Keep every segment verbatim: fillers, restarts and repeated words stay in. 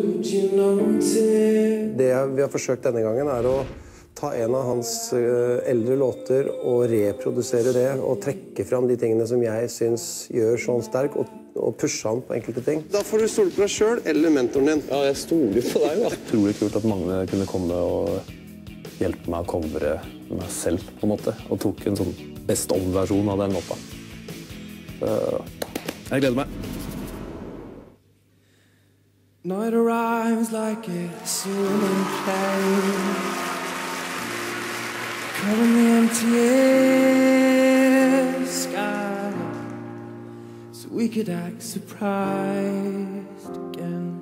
Det vi har forsøkt denne gangen er å ta en av hans eldre låter og reprodusere det, og trekke fram de tingene som jeg synes gjør sånn sterk, og, og pushe han på enkelte ting. Da får du stole på deg selv eller mentoren din. Ja, jeg stoler på deg, da. Utrolig kult at Magne kunne komme og hjelpe meg å covere meg selv, på en måte, og tok en sånn best om-versjon av den låta. Så jeg gleder meg. Night arrives like a swimming plane, covering the empty air sky, so we could act surprised again.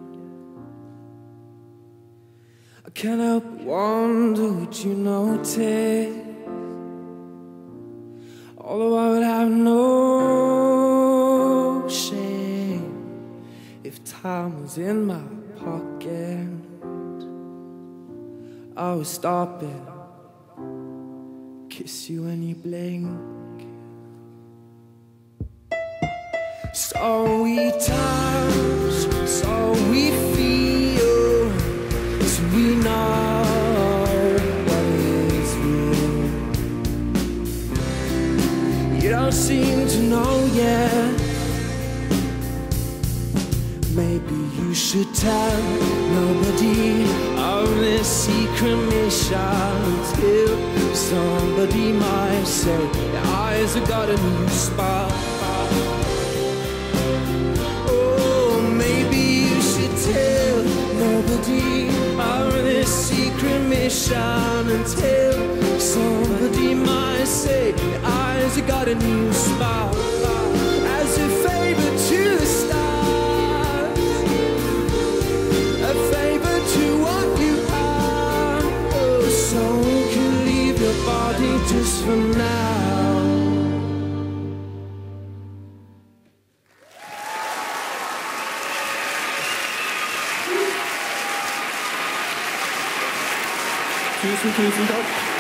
I can't help but wonder, would you notice? Although I would have no shame if time was in my pocket, I would stop it, kiss you when you blink. So we touch, so we feel, so we know what is real. You don't seem to know yet. Maybe you should tell nobody of this secret mission until somebody might say your eyes have got a new spot. Oh, maybe you should tell nobody of this secret mission until somebody might say your eyes have got a new spot. As a favor to the stars, a favor to what you are, oh, so you can leave your body just for now. Tusen, tusen takk.